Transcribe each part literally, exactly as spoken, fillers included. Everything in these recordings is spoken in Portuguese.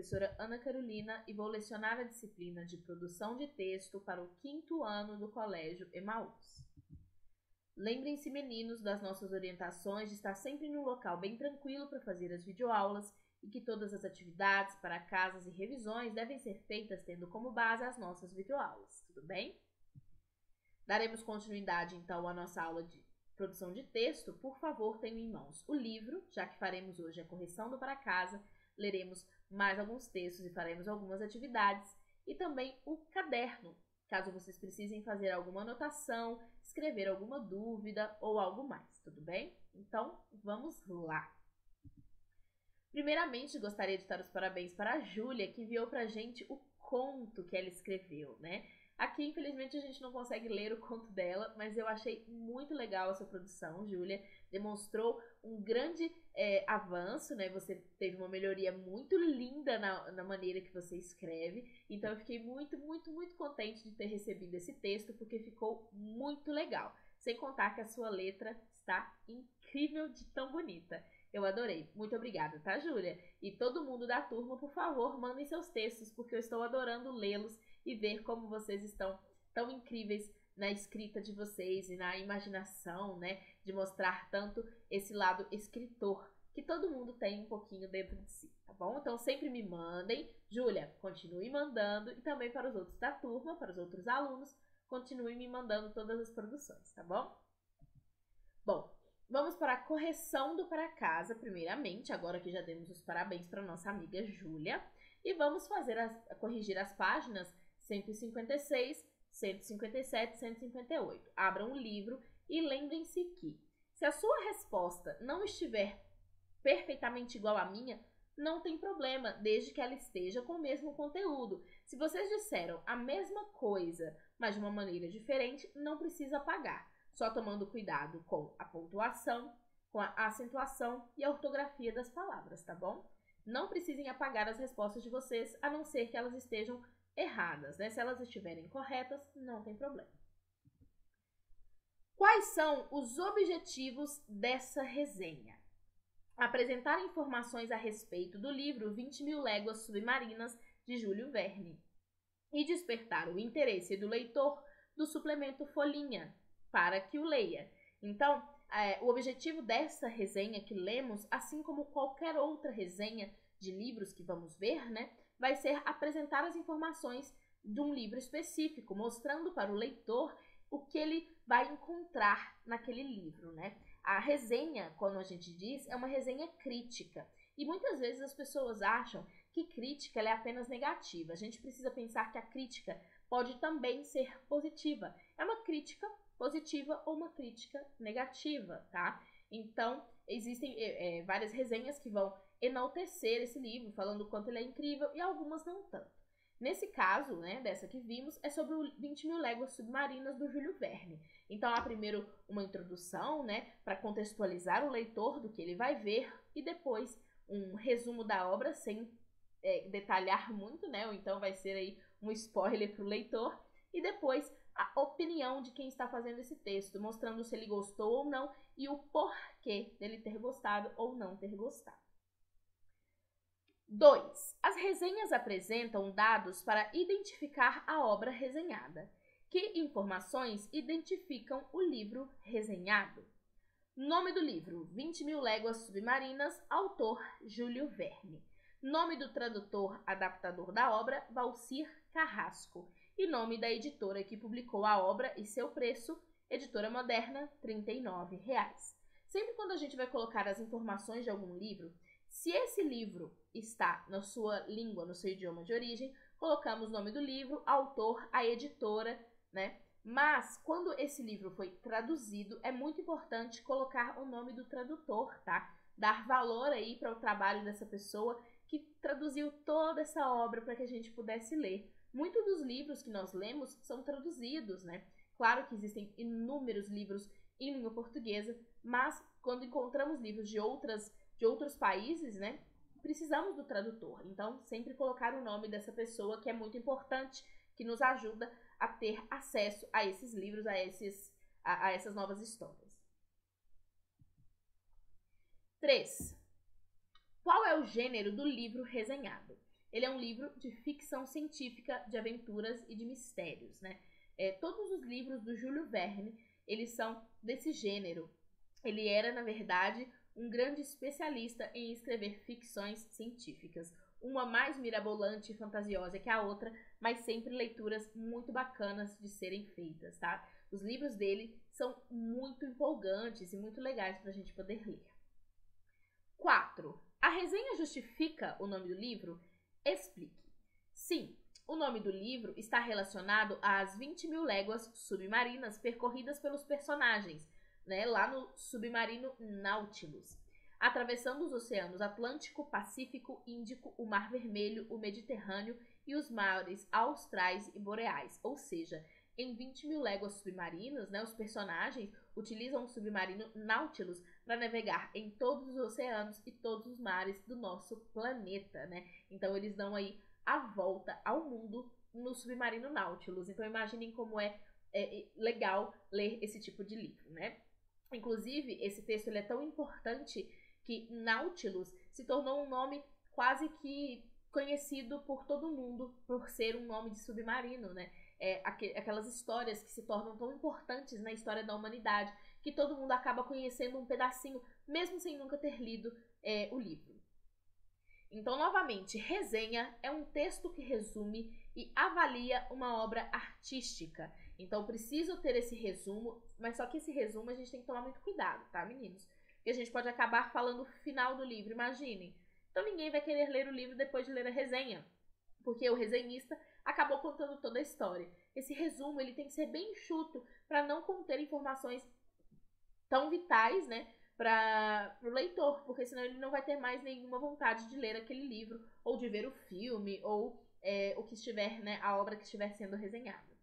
professora Ana Carolina e vou lecionar a disciplina de produção de texto para o quinto ano do Colégio Emaús. Lembrem-se, meninos, das nossas orientações de estar sempre num local bem tranquilo para fazer as videoaulas e que todas as atividades para casas e revisões devem ser feitas tendo como base as nossas videoaulas, tudo bem? Daremos continuidade, então, à nossa aula de produção de texto. Por favor, tenham em mãos o livro, já que faremos hoje a correção do para casa, leremos mais alguns textos e faremos algumas atividades, e também o caderno, caso vocês precisem fazer alguma anotação, escrever alguma dúvida ou algo mais, tudo bem? Então, vamos lá! Primeiramente, gostaria de dar os parabéns para a Júlia, que enviou para a gente o conto que ela escreveu, né? Aqui, infelizmente, a gente não consegue ler o conto dela, mas eu achei muito legal essa produção, Júlia. Demonstrou um grande é, avanço, né? Você teve uma melhoria muito linda na, na maneira que você escreve. Então, eu fiquei muito, muito, muito contente de ter recebido esse texto, porque ficou muito legal. Sem contar que a sua letra está incrível de tão bonita. Eu adorei. Muito obrigada, tá, Júlia? E todo mundo da turma, por favor, mandem seus textos, porque eu estou adorando lê-los e ver como vocês estão tão incríveis na escrita de vocês e na imaginação, né? De mostrar tanto esse lado escritor que todo mundo tem um pouquinho dentro de si, tá bom? Então sempre me mandem. Júlia, continue mandando, e também para os outros da turma, para os outros alunos, continue me mandando todas as produções, tá bom? Bom, vamos para a correção do para casa, primeiramente, agora que já demos os parabéns para nossa amiga Júlia, e vamos fazer as, corrigir as páginas cento e cinquenta e seis, cento e cinquenta e sete, cento e cinquenta e oito. Abram o livro e lembrem-se que, se a sua resposta não estiver perfeitamente igual à minha, não tem problema, desde que ela esteja com o mesmo conteúdo. Se vocês disseram a mesma coisa, mas de uma maneira diferente, não precisa apagar, só tomando cuidado com a pontuação, com a acentuação e a ortografia das palavras, tá bom? Não precisem apagar as respostas de vocês, a não ser que elas estejam erradas, né? Se elas estiverem corretas, não tem problema. Quais são os objetivos dessa resenha? Apresentar informações a respeito do livro vinte mil Léguas Submarinas, de Júlio Verne, e despertar o interesse do leitor do suplemento Folhinha, para que o leia. Então, é, o objetivo dessa resenha que lemos, assim como qualquer outra resenha de livros que vamos ver, né, vai ser apresentar as informações de um livro específico, mostrando para o leitor o que ele vai encontrar naquele livro, né? A resenha, como a gente diz, é uma resenha crítica. E muitas vezes as pessoas acham que crítica ela é apenas negativa. A gente precisa pensar que a crítica pode também ser positiva. É uma crítica positiva ou uma crítica negativa, tá? Então, existem é, é, várias resenhas que vão enaltecer esse livro, falando o quanto ele é incrível, e algumas não tanto. Nesse caso, né, dessa que vimos, é sobre o vinte mil Léguas Submarinas, do Júlio Verne. Então, há primeiro uma introdução, né, para contextualizar o leitor do que ele vai ver, e depois um resumo da obra, sem é, detalhar muito, né, ou então vai ser aí um spoiler para o leitor, e depois a opinião de quem está fazendo esse texto, mostrando se ele gostou ou não, e o porquê dele ter gostado ou não ter gostado. dois. As resenhas apresentam dados para identificar a obra resenhada. Que informações identificam o livro resenhado? Nome do livro: vinte mil Léguas Submarinas, autor Júlio Verne. Nome do tradutor adaptador da obra: Valcir Carrasco. E nome da editora que publicou a obra e seu preço: Editora Moderna, trinta e nove reais. Sempre quando a gente vai colocar as informações de algum livro, se esse livro está na sua língua, no seu idioma de origem, colocamos o nome do livro, autor, a editora, né? Mas, quando esse livro foi traduzido, é muito importante colocar o nome do tradutor, tá? Dar valor aí para o trabalho dessa pessoa que traduziu toda essa obra para que a gente pudesse ler. Muitos dos livros que nós lemos são traduzidos, né? Claro que existem inúmeros livros em língua portuguesa, mas quando encontramos livros de outras de outros países, né, precisamos do tradutor. Então, sempre colocar o nome dessa pessoa, que é muito importante, que nos ajuda a ter acesso a esses livros, a, esses, a, a essas novas histórias. três. Qual é o gênero do livro resenhado? ele é um livro de ficção científica, de aventuras e de mistérios, né? É, todos os livros do Júlio Verne, eles são desse gênero. Ele era, na verdade, um grande especialista em escrever ficções científicas. Uma mais mirabolante e fantasiosa que a outra, mas sempre leituras muito bacanas de serem feitas, tá? Os livros dele são muito empolgantes e muito legais para a gente poder ler. quatro. A resenha justifica o nome do livro? Explique. Sim, o nome do livro está relacionado às vinte mil léguas submarinas percorridas pelos personagens, né, lá no submarino Nautilus, atravessando os oceanos Atlântico, Pacífico, Índico, o Mar Vermelho, o Mediterrâneo e os mares austrais e boreais. Ou seja, em vinte mil léguas submarinas, né, os personagens utilizam o submarino Nautilus para navegar em todos os oceanos e todos os mares do nosso planeta, né? Então eles dão aí a volta ao mundo no submarino Nautilus. Então imaginem como é, é legal ler esse tipo de livro, né? Inclusive, esse texto ele é tão importante que Nautilus se tornou um nome quase que conhecido por todo mundo por ser um nome de submarino, né? É, aquelas histórias que se tornam tão importantes na história da humanidade que todo mundo acaba conhecendo um pedacinho, mesmo sem nunca ter lido é, o livro. Então, novamente, resenha é um texto que resume e avalia uma obra artística. Então, preciso ter esse resumo, mas só que esse resumo a gente tem que tomar muito cuidado, tá, meninos? Porque a gente pode acabar falando o final do livro, imaginem. Então, ninguém vai querer ler o livro depois de ler a resenha, porque o resenhista acabou contando toda a história. Esse resumo ele tem que ser bem enxuto para não conter informações tão vitais, né, para o leitor, porque senão ele não vai ter mais nenhuma vontade de ler aquele livro, ou de ver o filme, ou é, o que estiver, né, a obra que estiver sendo resenhada.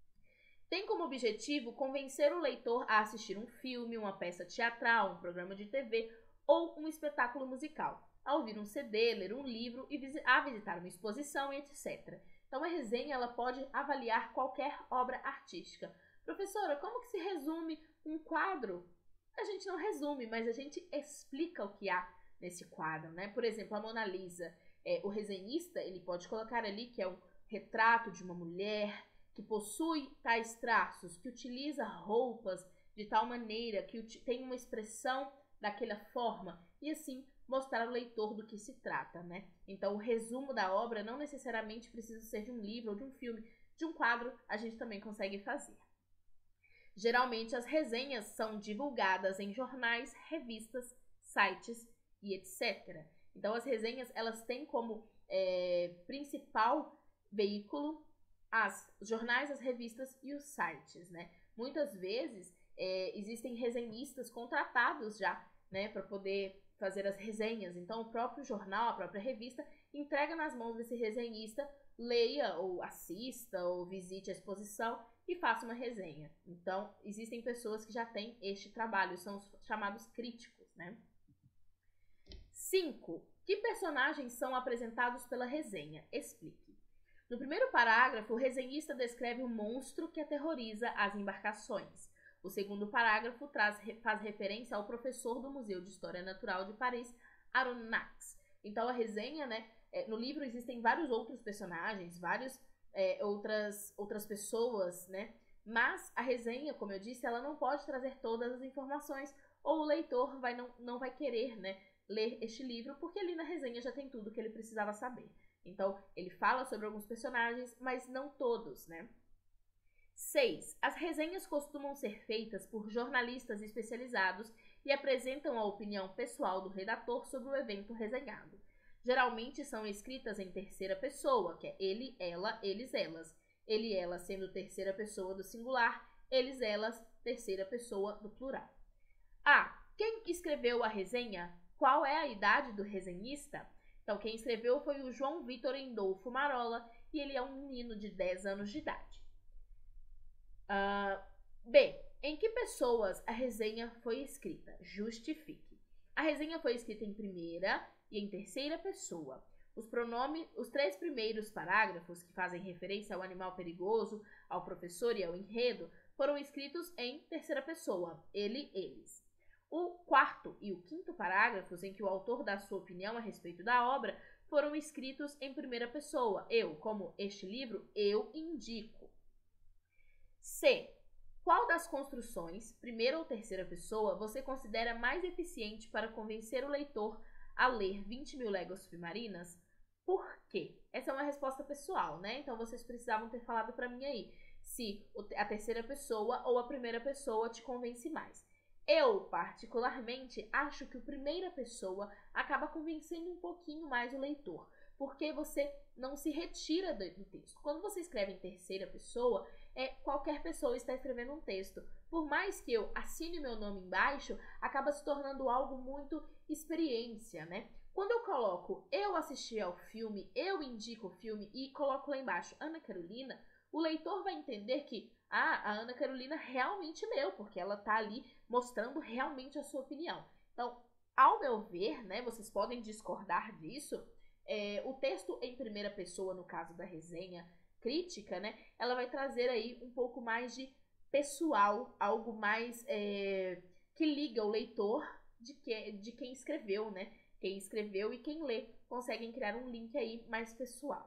Tem como objetivo convencer o leitor a assistir um filme, uma peça teatral, um programa de T V ou um espetáculo musical, a ouvir um C D, ler um livro e a visitar uma exposição e etcétera. Então a resenha ela pode avaliar qualquer obra artística. Professora, como que se resume um quadro? A gente não resume, mas a gente explica o que há nesse quadro, né? Por exemplo, a Mona Lisa, é, o resenhista ele pode colocar ali que é um retrato de uma mulher que possui tais traços, que utiliza roupas de tal maneira, que tem uma expressão daquela forma, e assim mostrar ao leitor do que se trata, né? Então, o resumo da obra não necessariamente precisa ser de um livro ou de um filme, de um quadro a gente também consegue fazer. Geralmente, as resenhas são divulgadas em jornais, revistas, sites e etcétera. Então, as resenhas elas têm como é, principal veículo as jornais, as revistas e os sites, né? Muitas vezes é, existem resenhistas contratados já, né, para poder fazer as resenhas. Então, o próprio jornal, a própria revista, entrega nas mãos desse resenhista, leia ou assista ou visite a exposição e faça uma resenha. Então, existem pessoas que já têm este trabalho, são os chamados críticos, né? cinco. Que personagens são apresentados pela resenha? Explique. No primeiro parágrafo, o resenhista descreve um monstro que aterroriza as embarcações. O segundo parágrafo traz, faz referência ao professor do Museu de História Natural de Paris, Aronnax. Então, a resenha, né, é, no livro existem vários outros personagens, várias é, outras, outras pessoas, né? Mas a resenha, como eu disse, ela não pode trazer todas as informações, ou o leitor vai, não, não vai querer, né, ler este livro, porque ali na resenha já tem tudo que ele precisava saber. Então, ele fala sobre alguns personagens, mas não todos, né? seis. As resenhas costumam ser feitas por jornalistas especializados e apresentam a opinião pessoal do redator sobre o evento resenhado. Geralmente são escritas em terceira pessoa, que é ele, ela, eles, elas. Ele, ela sendo terceira pessoa do singular, eles, elas, terceira pessoa do plural. A. Quem escreveu a resenha? Qual é a idade do resenhista? Então, quem escreveu foi o João Vitor Endolfo Marola e ele é um menino de dez anos de idade. Uh, B. Em que pessoas a resenha foi escrita? Justifique. A resenha foi escrita em primeira e em terceira pessoa. Os pronomes, os três primeiros parágrafos, que fazem referência ao animal perigoso, ao professor e ao enredo, foram escritos em terceira pessoa, ele, eles. O quarto e o quinto parágrafos, em que o autor dá sua opinião a respeito da obra, foram escritos em primeira pessoa. Eu, como este livro, eu indico. C. Qual das construções, primeira ou terceira pessoa, você considera mais eficiente para convencer o leitor a ler vinte mil Léguas Submarinas? Por quê? Essa é uma resposta pessoal, né? Então vocês precisavam ter falado para mim aí se a terceira pessoa ou a primeira pessoa te convence mais. Eu, particularmente, acho que a primeira pessoa acaba convencendo um pouquinho mais o leitor, porque você não se retira do texto. Quando você escreve em terceira pessoa, é, qualquer pessoa está escrevendo um texto. Por mais que eu assine meu nome embaixo, acaba se tornando algo muito experiência, né? Quando eu coloco eu assisti ao filme, eu indico o filme e coloco lá embaixo Ana Carolina, o leitor vai entender que ah, a Ana Carolina realmente leu, porque ela está ali mostrando realmente a sua opinião. Então, ao meu ver, né, vocês podem discordar disso, é, o texto em primeira pessoa, no caso da resenha crítica, né, ela vai trazer aí um pouco mais de pessoal, algo mais é, que liga o leitor de, que, de quem escreveu, né? Quem escreveu e quem lê conseguem criar um link aí mais pessoal.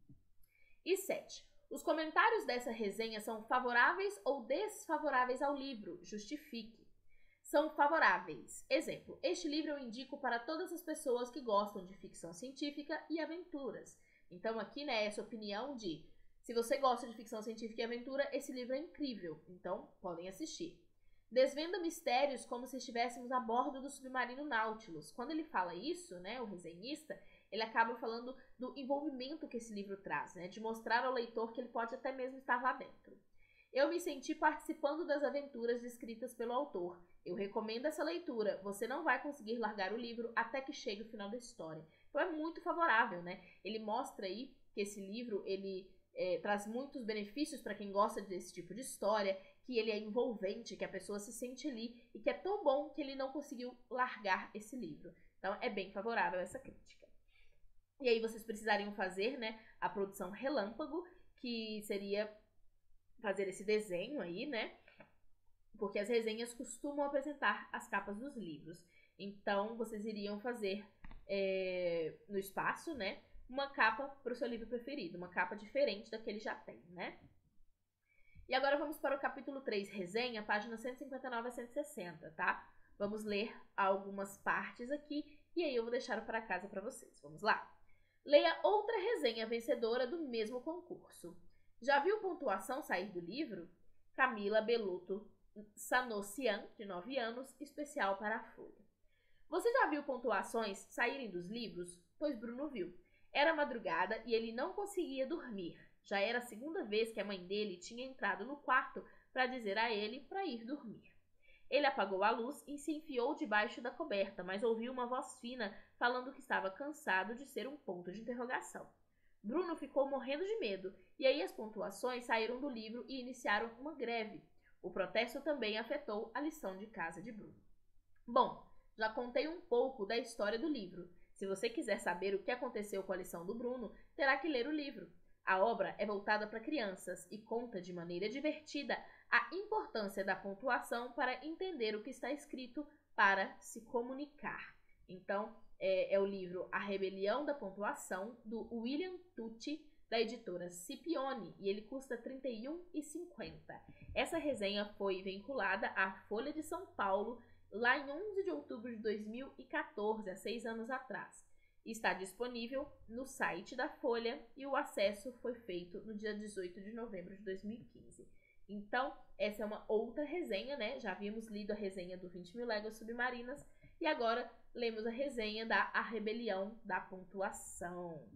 E sete. Os comentários dessa resenha são favoráveis ou desfavoráveis ao livro? Justifique. São favoráveis. Exemplo, este livro eu indico para todas as pessoas que gostam de ficção científica e aventuras. Então aqui, né, essa opinião de se você gosta de ficção científica e aventura, esse livro é incrível. Então, podem assistir. Desvenda mistérios como se estivéssemos a bordo do submarino Nautilus. Quando ele fala isso, né, o resenhista, ele acaba falando do envolvimento que esse livro traz, né, de mostrar ao leitor que ele pode até mesmo estar lá dentro. Eu me senti participando das aventuras descritas pelo autor. Eu recomendo essa leitura. Você não vai conseguir largar o livro até que chegue o final da história. Então é muito favorável, né? Ele mostra aí que esse livro ele é, traz muitos benefícios para quem gosta desse tipo de história, que ele é envolvente, que a pessoa se sente ali e que é tão bom que ele não conseguiu largar esse livro. Então é bem favorável essa crítica. E aí vocês precisariam fazer, né, a produção Relâmpago, que seria fazer esse desenho aí, né? Porque as resenhas costumam apresentar as capas dos livros. Então, vocês iriam fazer é, no espaço, né? Uma capa para o seu livro preferido. Uma capa diferente da que ele já tem, né? E agora vamos para o capítulo três, resenha, páginas cento e cinquenta e nove a cento e sessenta, tá? Vamos ler algumas partes aqui e aí eu vou deixar para casa para vocês. Vamos lá? Leia outra resenha vencedora do mesmo concurso. Já viu pontuação sair do livro? Camila Beluto Sanossian, de nove anos, especial para a Folha. Você já viu pontuações saírem dos livros? Pois Bruno viu. Era madrugada e ele não conseguia dormir. Já era a segunda vez que a mãe dele tinha entrado no quarto para dizer a ele para ir dormir. Ele apagou a luz e se enfiou debaixo da coberta, mas ouviu uma voz fina falando que estava cansado de ser um ponto de interrogação. Bruno ficou morrendo de medo, e aí as pontuações saíram do livro e iniciaram uma greve. O protesto também afetou a lição de casa de Bruno. Bom, já contei um pouco da história do livro. Se você quiser saber o que aconteceu com a lição do Bruno, terá que ler o livro. A obra é voltada para crianças e conta de maneira divertida a importância da pontuação para entender o que está escrito para se comunicar. Então, é, é o livro A Rebelião da Pontuação, do William Tucci, da editora Scipione, e ele custa trinta e um reais e cinquenta centavos. Essa resenha foi vinculada à Folha de São Paulo, lá em onze de outubro de dois mil e quatorze, há seis anos atrás. Está disponível no site da Folha e o acesso foi feito no dia dezoito de novembro de dois mil e quinze. Então, essa é uma outra resenha, né? Já havíamos lido a resenha do vinte mil Léguas Submarinas e agora lemos a resenha da A Rebelião da Pontuação.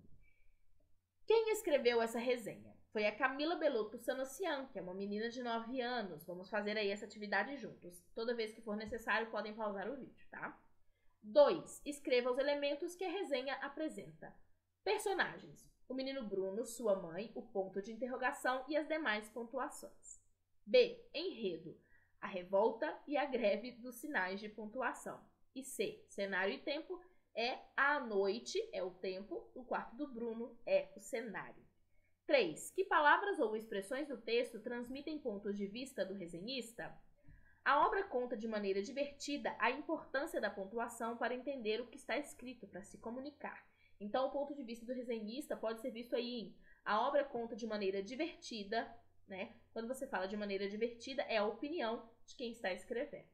Quem escreveu essa resenha? Foi a Camila Beluto Sanossian, que é uma menina de nove anos. Vamos fazer aí essa atividade juntos. Toda vez que for necessário, podem pausar o vídeo, tá? dois. Escreva os elementos que a resenha apresenta. Personagens. O menino Bruno, sua mãe, o ponto de interrogação e as demais pontuações. B. Enredo. A revolta e a greve dos sinais de pontuação. E C. Cenário e tempo. É a noite, é o tempo, o quarto do Bruno é o cenário. três. Que palavras ou expressões do texto transmitem pontos de vista do resenhista? A obra conta de maneira divertida a importância da pontuação para entender o que está escrito, para se comunicar. Então, o ponto de vista do resenhista pode ser visto aí em a obra conta de maneira divertida, né? Quando você fala de maneira divertida, é a opinião de quem está escrevendo.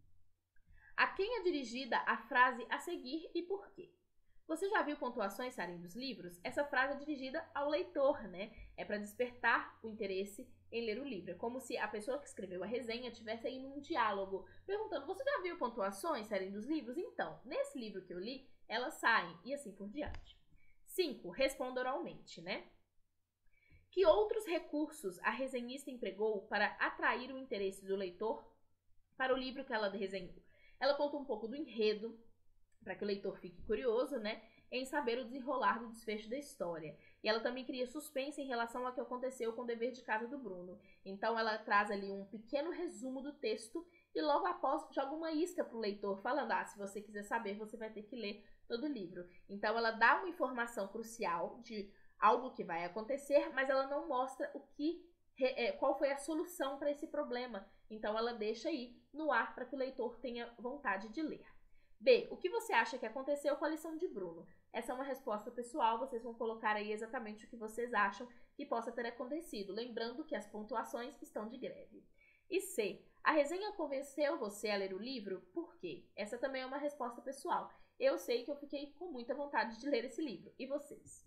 A quem é dirigida a frase a seguir e por quê? Você já viu pontuações saírem dos livros? Essa frase é dirigida ao leitor, né? É para despertar o interesse em ler o livro. É como se a pessoa que escreveu a resenha estivesse aí num diálogo, perguntando, você já viu pontuações saírem dos livros? Então, nesse livro que eu li, elas saem, e assim por diante. cinco. Responda oralmente, né? Que outros recursos a resenhista empregou para atrair o interesse do leitor para o livro que ela resenhou? Ela conta um pouco do enredo, para que o leitor fique curioso, né, em saber o desenrolar do desfecho da história. E ela também cria suspense em relação ao que aconteceu com o dever de casa do Bruno. Então ela traz ali um pequeno resumo do texto e logo após joga uma isca para o leitor, falando, ah, se você quiser saber, você vai ter que ler todo o livro. Então ela dá uma informação crucial de algo que vai acontecer, mas ela não mostra o que, qual foi a solução para esse problema. Então ela deixa aí no ar para que o leitor tenha vontade de ler. B. O que você acha que aconteceu com a lição de Bruno? Essa é uma resposta pessoal, vocês vão colocar aí exatamente o que vocês acham que possa ter acontecido, lembrando que as pontuações estão de greve. E C. A resenha convenceu você a ler o livro? Por quê? Essa também é uma resposta pessoal. Eu sei que eu fiquei com muita vontade de ler esse livro. E vocês?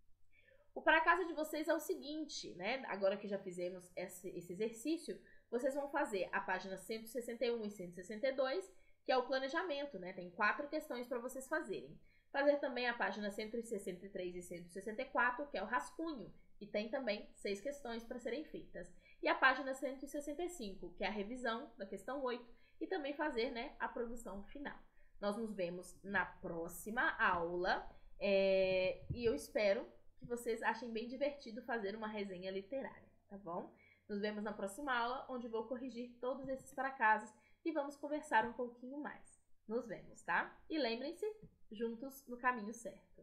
O para casa de vocês é o seguinte, né? Agora que já fizemos esse, esse exercício, vocês vão fazer a página cento e sessenta e um e cento e sessenta e dois, que é o planejamento, né? Tem quatro questões para vocês fazerem. Fazer também a página cento e sessenta e três e cento e sessenta e quatro, que é o rascunho, e tem também seis questões para serem feitas. E a página cento e sessenta e cinco, que é a revisão da questão oito, e também fazer, né, a produção final. Nós nos vemos na próxima aula, é... e eu espero que vocês achem bem divertido fazer uma resenha literária, tá bom? Nos vemos na próxima aula, onde vou corrigir todos esses fracasos e vamos conversar um pouquinho mais. Nos vemos, tá? E lembrem-se, juntos no caminho certo.